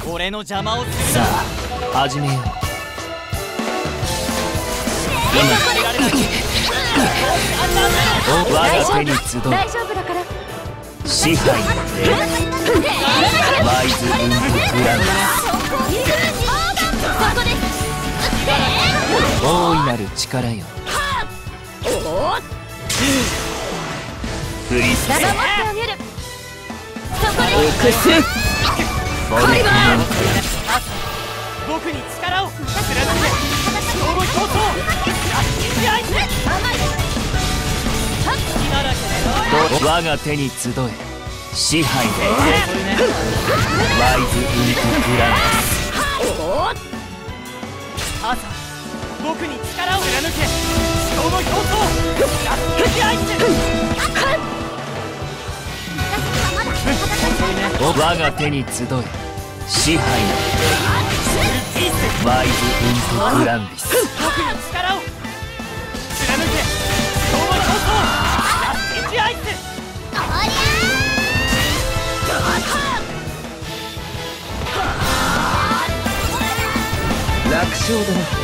俺の邪魔をするさあ始めよう。我が手に集う大丈夫だから。 支配のワイズ・ウント・グラン大いなる力よ。フリステ守ってあげる。そこでボルクメン僕に力を貫け。衝動競争試合ト我が手に集え支配のワイズ・ウント・グラン母さん、僕に力を貫け。衝動競争試合我が手に集え支配のワイズ・ウント・グランビス僕に力を貫け。衝動競争試合楽勝だな。